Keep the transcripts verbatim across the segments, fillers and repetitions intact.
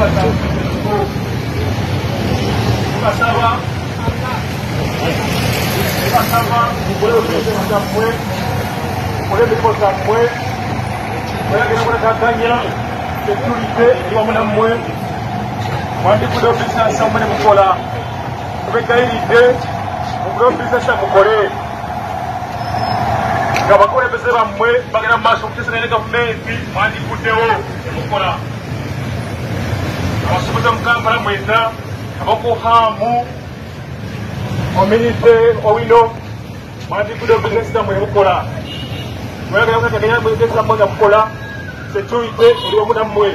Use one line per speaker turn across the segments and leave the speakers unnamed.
Pasaba, pasaba, por eso se fue, por eso se fue, por eso que no campaña, sécurité, il va m'en amener, moi je peux faire ça sans me coller, avec la idée, on peut faire ça sans me coller. Quand on a besoin de moi, par exemple, ma chance c'est de faire puis moi je peux faire me coller. Alors si vous avez un camp maintenant. Abako hamu community owino mandi kudo business na mwe mukola mwe ga ka kanya mwe business na mwe mukola security uri omuda mwe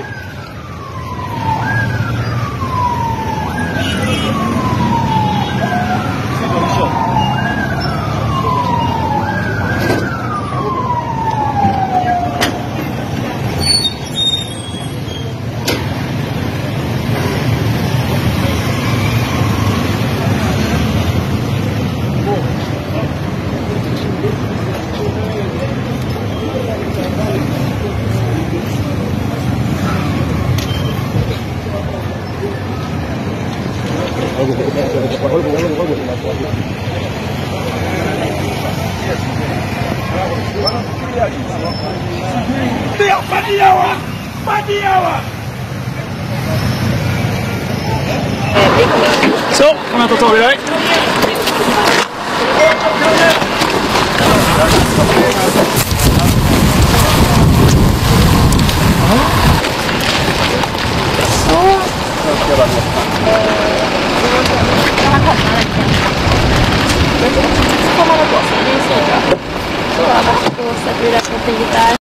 So, on attend tomber là.